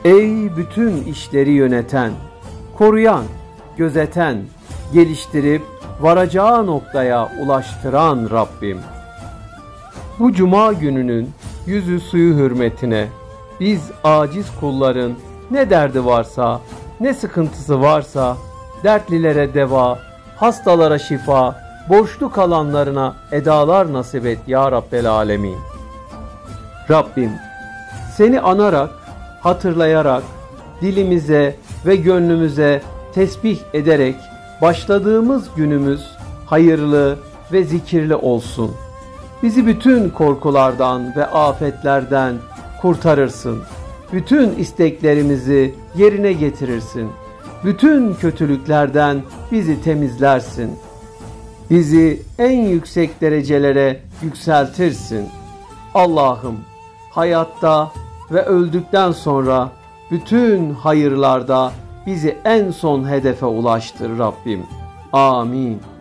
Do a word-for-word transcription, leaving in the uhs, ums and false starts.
Ey bütün işleri yöneten, koruyan, gözeten, geliştirip varacağı noktaya ulaştıran Rabbim. Bu cuma gününün yüzü suyu hürmetine biz aciz kulların ne derdi varsa, ne sıkıntısı varsa dertlilere deva, hastalara şifa, borçlu kalanlarına edalar nasip et ya Rabbel Alemin. Rabbim, seni anarak, hatırlayarak, dilimize ve gönlümüze tesbih ederek başladığımız günümüz hayırlı ve zikirli olsun. Bizi bütün korkulardan ve afetlerden kurtarırsın. Bütün isteklerimizi yerine getirirsin. Bütün kötülüklerden bizi temizlersin. Bizi en yüksek derecelere yükseltirsin. Allah'ım, hayatta ve öldükten sonra bütün hayırlarda bizi en son hedefe ulaştır Rabbim. Amin.